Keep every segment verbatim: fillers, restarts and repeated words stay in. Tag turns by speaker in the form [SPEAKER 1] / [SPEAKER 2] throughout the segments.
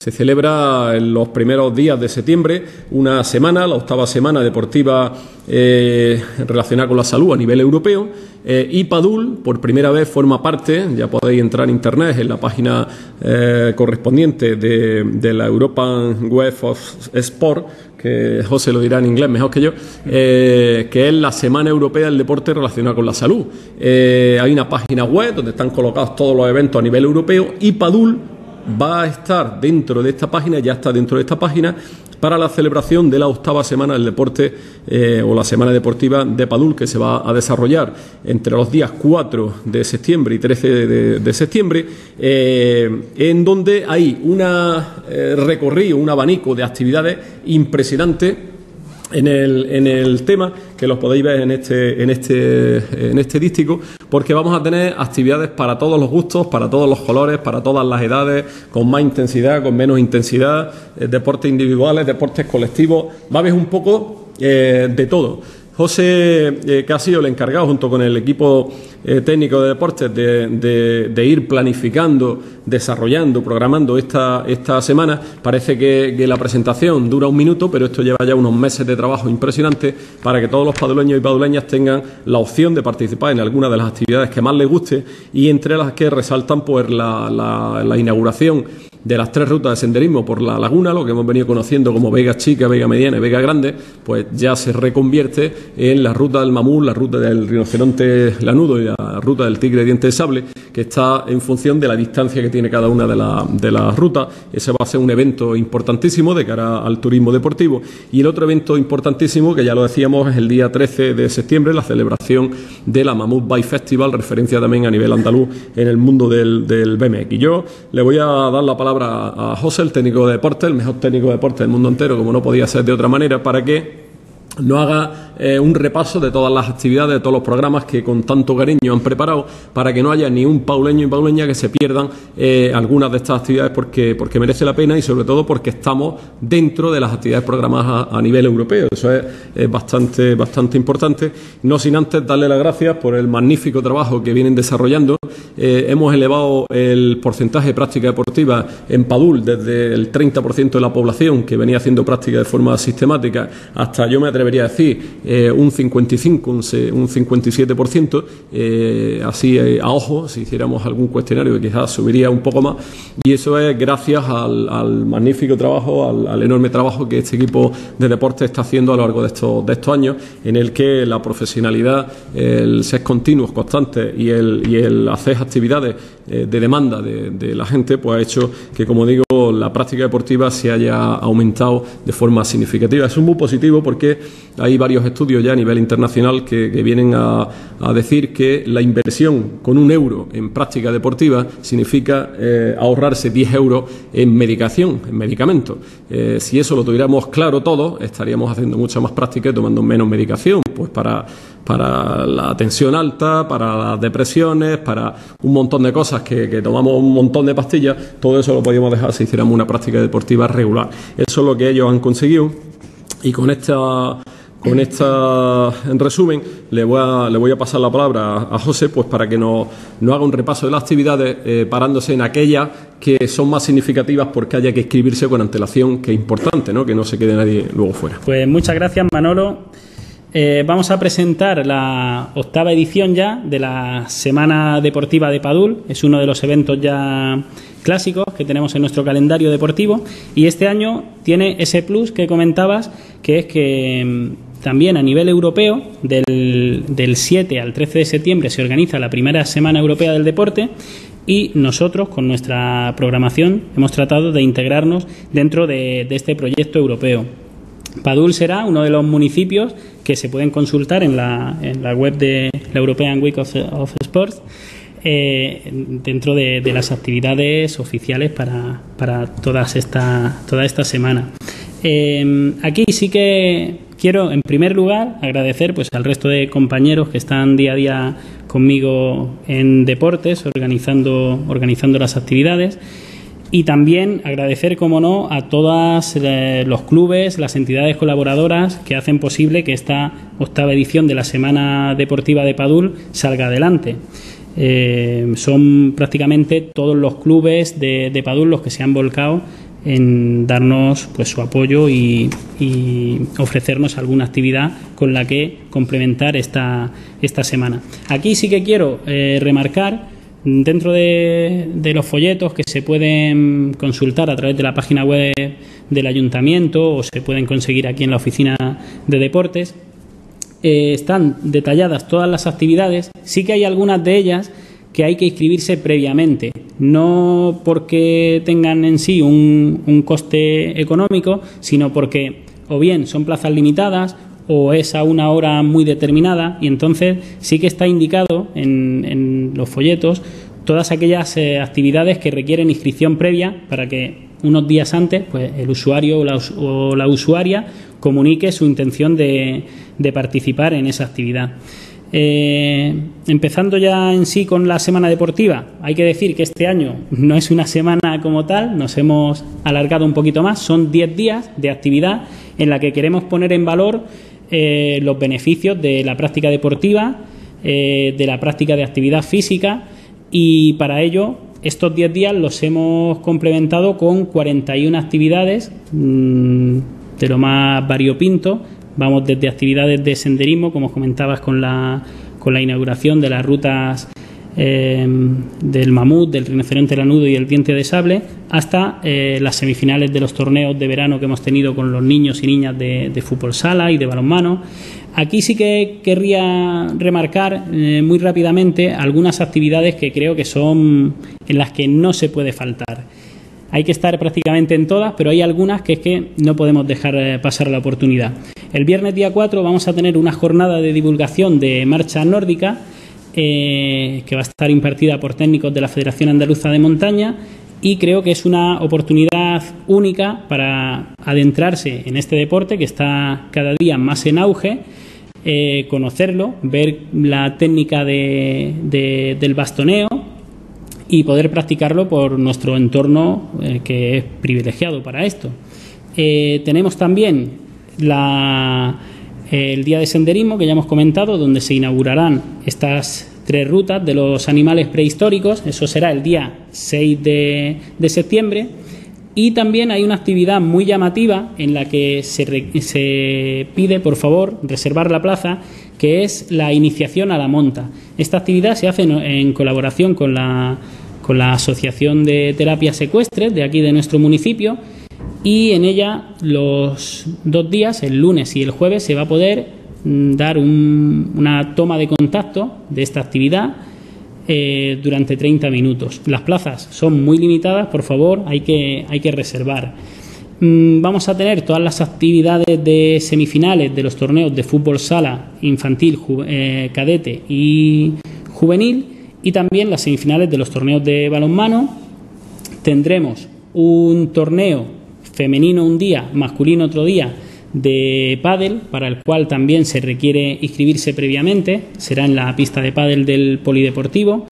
[SPEAKER 1] Se celebra en los primeros días de septiembre una semana, la octava semana deportiva eh, relacionada con la salud a nivel europeo. Eh, y Padul, por primera vez, forma parte, ya podéis entrar en internet, en la página eh, correspondiente de, de la European Web of Sport, que José lo dirá en inglés mejor que yo, eh, que es la Semana Europea del Deporte relacionado con la salud. Eh, hay una página web donde están colocados todos los eventos a nivel europeo y Padul va a estar dentro de esta página, ya está dentro de esta página, para la celebración de la octava semana del deporte eh, o la semana deportiva de Padul, que se va a desarrollar entre los días cuatro de septiembre y trece de, de septiembre, eh, en donde hay un eh, recorrido, un abanico de actividades impresionante en el, en el tema, que los podéis ver en este, en este, en este dístico, porque vamos a tener actividades para todos los gustos, para todos los colores, para todas las edades, con más intensidad, con menos intensidad, eh, deportes individuales, deportes colectivos, va a haber un poco eh, de todo. José, eh, que ha sido el encargado, junto con el equipo eh, técnico de deportes, de, de, de ir planificando, desarrollando, programando esta, esta semana. Parece que, que la presentación dura un minuto, pero esto lleva ya unos meses de trabajo impresionante para que todos los paduleños y paduleñas tengan la opción de participar en alguna de las actividades que más les guste, y entre las que resaltan pues la, la, la inauguración de las tres rutas de senderismo por la laguna, lo que hemos venido conociendo como Vega Chica, Vega Mediana y Vega Grande, pues ya se reconvierte en la ruta del mamut, la ruta del rinoceronte lanudo y la ruta del tigre de diente de sable, que está en función de la distancia que tiene cada una de, la, de las rutas. Ese va a ser un evento importantísimo de cara al turismo deportivo. Y el otro evento importantísimo, que ya lo decíamos, es el día trece de septiembre, la celebración de la Mamut Bike Festival, referencia también a nivel andaluz en el mundo del, del B M X. Y yo le voy a dar la palabra a José, el técnico de deporte, el mejor técnico de deporte del mundo entero, como no podía ser de otra manera, para que nos haga eh, un repaso de todas las actividades, de todos los programas que con tanto cariño han preparado, para que no haya ni un pauleño y pauleña que se pierdan eh, algunas de estas actividades, porque, porque merece la pena, y sobre todo porque estamos dentro de las actividades programadas a, a nivel europeo. Eso es, es bastante, bastante importante. No sin antes darle las gracias por el magnífico trabajo que vienen desarrollando. Eh, hemos elevado el porcentaje de práctica deportiva en Padul desde el treinta por ciento de la población que venía haciendo práctica de forma sistemática hasta, yo me atrevería a decir, eh, un cincuenta y cinco, un, un cincuenta y siete por ciento, eh, así eh, a ojo, si hiciéramos algún cuestionario que quizás subiría un poco más, y eso es gracias al, al magnífico trabajo, al, al enorme trabajo que este equipo de deporte está haciendo a lo largo de estos, de estos años, en el que la profesionalidad, el ser continuos, constantes y el, y el hacer actividades eh, de demanda de, de la gente, pues ha hecho que, como digo, la práctica deportiva se haya aumentado de forma significativa. Es muy positivo porque hay varios estudios ya a nivel internacional que, que vienen a, a decir que la inversión con un euro en práctica deportiva significa eh, ahorrarse diez euros en medicación, en medicamentos. Eh, si eso lo tuviéramos claro todos, estaríamos haciendo mucha más práctica y tomando menos medicación, pues para, para la tensión alta, para las depresiones, para un montón de cosas que, que tomamos un montón de pastillas. Todo eso lo podíamos dejar si hiciéramos una práctica deportiva regular. Eso es lo que ellos han conseguido, y con esta Con esta, en resumen, le voy a, le voy a pasar la palabra a José, pues para que nos, nos haga un repaso de las actividades, eh, parándose en aquellas que son más significativas porque haya que inscribirse con antelación, que es importante, ¿no? Que no se quede nadie luego fuera.
[SPEAKER 2] Pues muchas gracias, Manolo. Eh, vamos a presentar la octava edición ya de la Semana Deportiva de Padul. Es uno de los eventos ya clásicos que tenemos en nuestro calendario deportivo, y este año tiene ese plus que comentabas, que es que también a nivel europeo, del, del siete al trece de septiembre se organiza la primera Semana Europea del Deporte, y nosotros con nuestra programación hemos tratado de integrarnos dentro de, de este proyecto europeo. Padul será uno de los municipios que se pueden consultar en la, en la web de la European Week of, of Sports, eh, dentro de, de las actividades oficiales para, para todas esta, toda esta semana. Eh, aquí sí que quiero, en primer lugar, agradecer pues al resto de compañeros que están día a día conmigo en deportes, organizando, organizando las actividades. Y también agradecer, como no, a todos eh, los clubes, las entidades colaboradoras que hacen posible que esta octava edición de la Semana Deportiva de Padul salga adelante. Eh, son prácticamente todos los clubes de, de Padul los que se han volcado en darnos pues su apoyo y, y ofrecernos alguna actividad con la que complementar esta, esta semana. Aquí sí que quiero eh, remarcar, dentro de, de los folletos que se pueden consultar a través de la página web del Ayuntamiento o se pueden conseguir aquí en la oficina de deportes, eh, están detalladas todas las actividades. Sí que hay algunas de ellas que hay que inscribirse previamente, no porque tengan en sí un, un coste económico, sino porque o bien son plazas limitadas o es a una hora muy determinada, y entonces sí que está indicado en, en los folletos todas aquellas eh, actividades que requieren inscripción previa para que unos días antes pues el usuario o la, o la usuaria comunique su intención de, de participar en esa actividad. Eh, empezando ya en sí con la semana deportiva, hay que decir que este año no es una semana como tal, nos hemos alargado un poquito más, son diez días de actividad en la que queremos poner en valor eh, los beneficios de la práctica deportiva, eh, de la práctica de actividad física, y para ello estos diez días los hemos complementado con cuarenta y una actividades mmm, de lo más variopinto. Vamos desde actividades de senderismo, como comentabas con la, con la inauguración de las rutas eh, del mamut, del rinoceronte lanudo y el diente de sable, hasta eh, las semifinales de los torneos de verano que hemos tenido con los niños y niñas de, de fútbol sala y de balonmano. Aquí sí que querría remarcar eh, muy rápidamente algunas actividades que creo que son en las que no se puede faltar. Hay que estar prácticamente en todas, pero hay algunas que es que no podemos dejar pasar la oportunidad. El viernes día cuatro vamos a tener una jornada de divulgación de marcha nórdica eh, que va a estar impartida por técnicos de la Federación Andaluza de Montaña, y creo que es una oportunidad única para adentrarse en este deporte que está cada día más en auge, eh, conocerlo, ver la técnica de, de, del bastoneo y poder practicarlo por nuestro entorno eh, que es privilegiado para esto. Eh, tenemos también la, eh, el día de senderismo que ya hemos comentado, donde se inaugurarán estas tres rutas de los animales prehistóricos. Eso será el día seis de, de septiembre. Y también hay una actividad muy llamativa en la que se, re, se pide, por favor, reservar la plaza, que es la iniciación a la monta. Esta actividad se hace en, en colaboración con la, con la Asociación de Terapias Ecuestres de aquí de nuestro municipio, y en ella los dos días, el lunes y el jueves, se va a poder mm, dar un, una toma de contacto de esta actividad eh, durante treinta minutos. Las plazas son muy limitadas, por favor, hay que, hay que reservar. Mm, vamos a tener todas las actividades de semifinales de los torneos de fútbol sala, infantil, ju, eh, cadete y juvenil, y también las semifinales de los torneos de balonmano. Tendremos un torneo femenino un día, masculino otro día, de pádel, para el cual también se requiere inscribirse previamente. Será en la pista de pádel del polideportivo.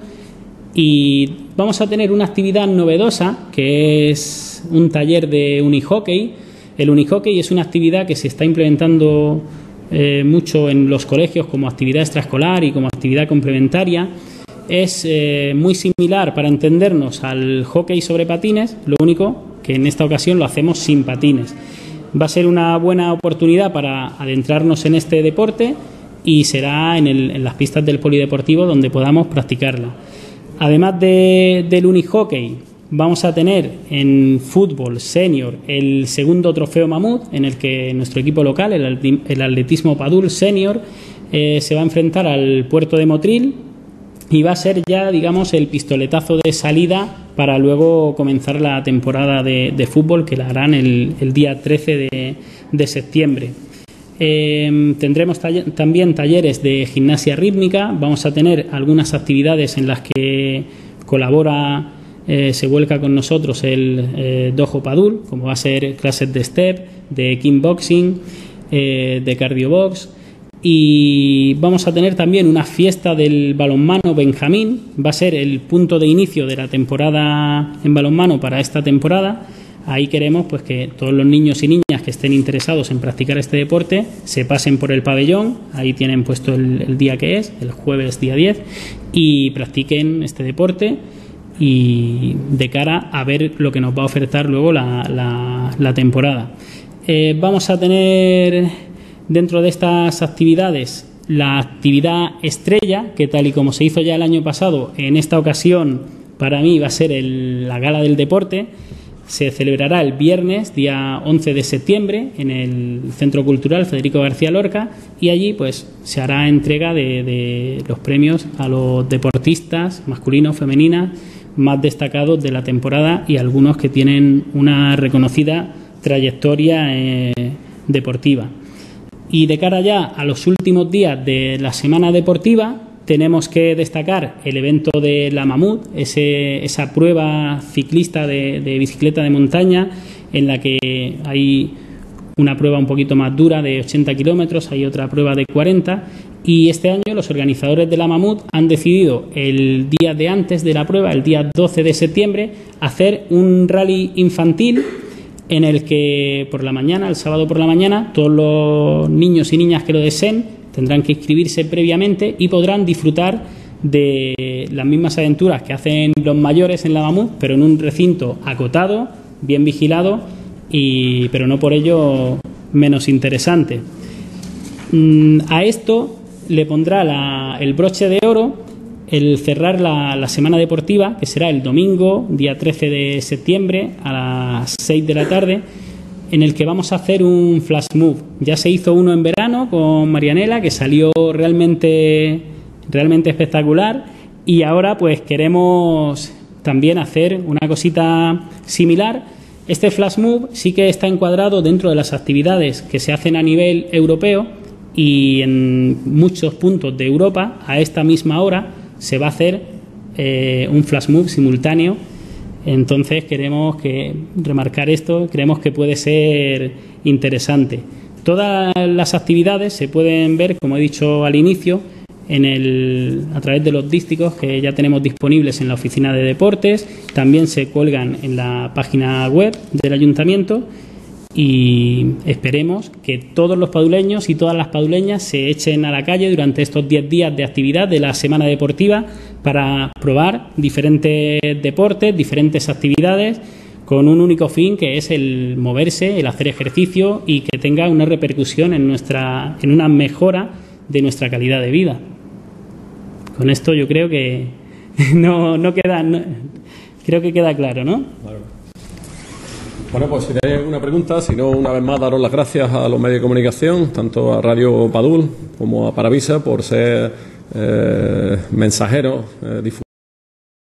[SPEAKER 2] Y vamos a tener una actividad novedosa, que es un taller de unihockey. El unihockey es una actividad que se está implementando eh, mucho en los colegios como actividad extraescolar y como actividad complementaria. Es eh, muy similar, para entendernos, al hockey sobre patines, lo único que en esta ocasión lo hacemos sin patines. Va a ser una buena oportunidad para adentrarnos en este deporte, y será en, el, en las pistas del polideportivo donde podamos practicarla. Además de, del unihockey, vamos a tener en fútbol senior el segundo trofeo Mamut, en el que nuestro equipo local, el, el atletismo Padul senior, eh, se va a enfrentar al Puerto de Motril, y va a ser ya, digamos, el pistoletazo de salida para luego comenzar la temporada de, de fútbol, que la harán el, el día trece de, de septiembre. Eh, tendremos taller, también talleres de gimnasia rítmica. Vamos a tener algunas actividades en las que colabora, eh, se vuelca con nosotros el eh, Dojo Padul, como va a ser clases de step, de kickboxing, eh, de cardiobox. Y vamos a tener también una fiesta del balonmano Benjamín. Va a ser el punto de inicio de la temporada en balonmano para esta temporada. Ahí queremos pues que todos los niños y niñas que estén interesados en practicar este deporte se pasen por el pabellón. Ahí tienen puesto el, el día que es, el jueves día diez, y practiquen este deporte. y de cara a ver lo que nos va a ofertar luego la, la, la temporada. Eh, vamos a tener dentro de estas actividades la actividad estrella, que tal y como se hizo ya el año pasado, en esta ocasión para mí va a ser el, la Gala del Deporte. Se celebrará el viernes, día once de septiembre, en el Centro Cultural Federico García Lorca, y allí pues se hará entrega de, de los premios a los deportistas masculinos, femeninas, más destacados de la temporada y algunos que tienen una reconocida trayectoria eh, deportiva. Y de cara ya a los últimos días de la semana deportiva, tenemos que destacar el evento de la Mamut, ese, esa prueba ciclista de, de bicicleta de montaña, en la que hay una prueba un poquito más dura de ochenta kilómetros, hay otra prueba de cuarenta, y este año los organizadores de la Mamut han decidido el día de antes de la prueba, el día doce de septiembre, hacer un rally infantil en el que por la mañana, el sábado por la mañana, todos los niños y niñas que lo deseen tendrán que inscribirse previamente y podrán disfrutar de las mismas aventuras que hacen los mayores en la Mamut, pero en un recinto acotado, bien vigilado, y, pero no por ello menos interesante. Mm, a esto le pondrá la, el broche de oro el cerrar la, la semana deportiva, que será el domingo, día trece de septiembre, a las seis de la tarde, en el que vamos a hacer un flash move. Ya se hizo uno en verano con Marianela, que salió realmente, realmente espectacular, y ahora pues queremos también hacer una cosita similar. Este flash move sí que está encuadrado dentro de las actividades que se hacen a nivel europeo, y en muchos puntos de Europa a esta misma hora se va a hacer eh, un flash move simultáneo. Entonces queremos que remarcar esto, creemos que puede ser interesante. Todas las actividades se pueden ver, como he dicho al inicio, en el, a través de los dísticos que ya tenemos disponibles en la oficina de deportes. También se cuelgan en la página web del ayuntamiento, y esperemos que todos los paduleños y todas las paduleñas se echen a la calle durante estos diez días de actividad de la semana deportiva para probar diferentes deportes, diferentes actividades, con un único fin, que es el moverse, el hacer ejercicio y que tenga una repercusión en nuestra, en una mejora de nuestra calidad de vida. Con esto yo creo que no, no queda, no, creo que queda claro, ¿no?
[SPEAKER 1] Claro. Bueno, pues si tenéis alguna pregunta, si no, una vez más daros las gracias a los medios de comunicación, tanto a Radio Padul como a Paravisa, por ser eh, mensajeros, eh, difusores